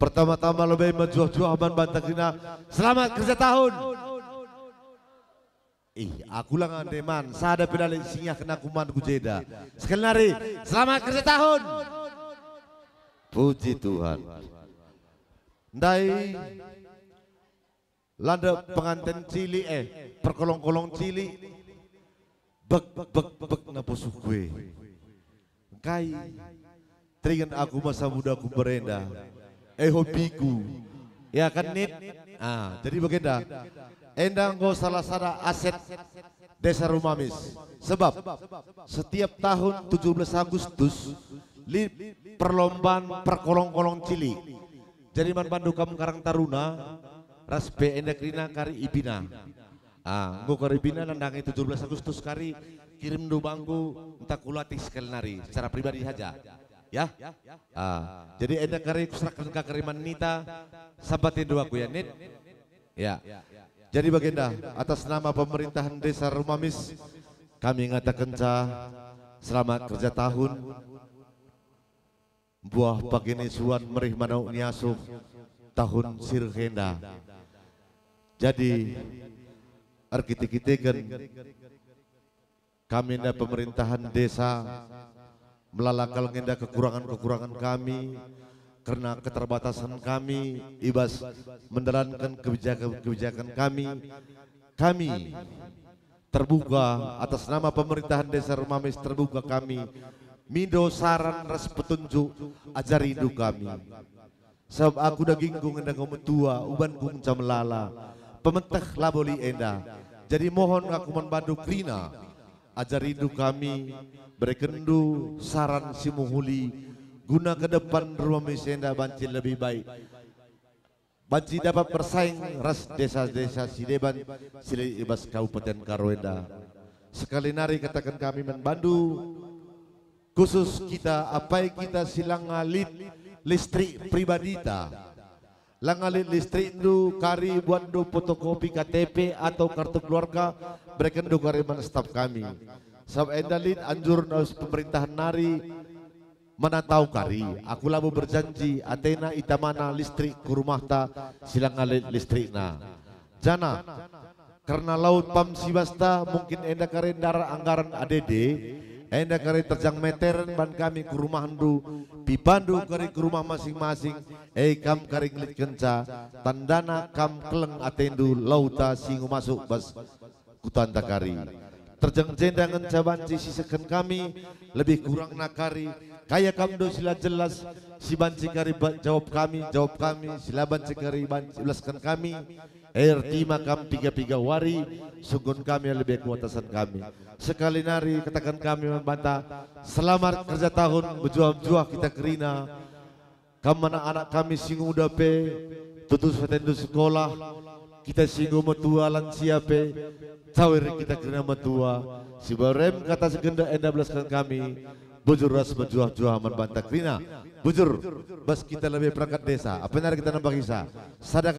Pertama-tama lebih menjuah-juah aman bantakina. Selamat kerja tahun. Aku lang andeman. Sada pinali singa kena kuman kujeda. Sekali nari. Selamat kerja tahun. Puji Tuhan. Ndai landa pengantin cili perkolong-kolong cili. Bek naposu gue. Kai. Teringat aku masa muda aku berenda. Hobiku, ya kan Nit? Jadi begini, endang go salah aset Desa Rumamis. Sebab setiap tahun 17 Agustus perlombaan perkolong-kolong cili. Jadi man bandu kamu Karang Taruna, raspe endakrina kari ibina. Go kari ibina nandang 17 Agustus kari kirim do bangku entah kulatih sekali nari secara pribadi saja. Ya, jadi enda kari kusrakan kakariman nita sabatin doaku ya Nit. Ya, jadi baginda atas nama pemerintahan Desa Rumamis kami ngatakan selamat kerja tahun buah pagini suan merih manau niasuh tahun sirhenda. Jadi arkitiketekan kami na pemerintahan desa melalakal ngenda kekurangan-kekurangan kami karena keterbatasan kami ibas menjalankan kebijakan-kebijakan kami terbuka atas nama pemerintahan Desa Rumamis terbuka kami mindo saran ras petunjuk ajari hidup kami sebab aku daging kung ngenda ngometua uban kung camelala pementah laboli enda jadi mohon aku membantu krina ajari hidup kami berkendu saran si muhuli guna ke depan Rumamis enda banci lebih baik banci dapat bersaing ras desa-desa Sideban Sili Ibas Kabupaten Karoenda. Sekali nari katakan kami membantu khusus kita apa kita silang ngalit listrik pribadi ta langalit listrik itu kari buat do fotokopi KTP atau kartu keluarga berkendu kariman staf kami. Sebab endalin anjur aus pemerintahan nari mana tahu kari aku labu berjanji Athena itamana listrik ke rumah ta silang ngalit listrik na jana karena laut pam sibasta mungkin enda kari darah anggaran ADD enda kari terjang meteren ban kami ke rumah handu pipandu kari ke rumah masing-masing kam kari ngelit kenca tandana kam keleng atendu lauta singu masuk bas kutanda kari terjang jendangan cabanci sisakan kami lebih kurang nakari kaya kamdo sila jelas si banci kari jawab kami sila banci kari jelaskan kami tima kam piga wari sugun kami lebih kuatasan kami sekali nari katakan kami membantah selamat kerja tahun berjuang-juang kita kerina kamana anak kami singu dape tutus fatendu sekolah kita singu metua lansia pe cawir kita kena metua si barem kata segenda enda belaskan kami bujur ras berjuah-juah man bantah krina bujur bas kita lebih perangkat desa apa yang kita nambah kisah sadar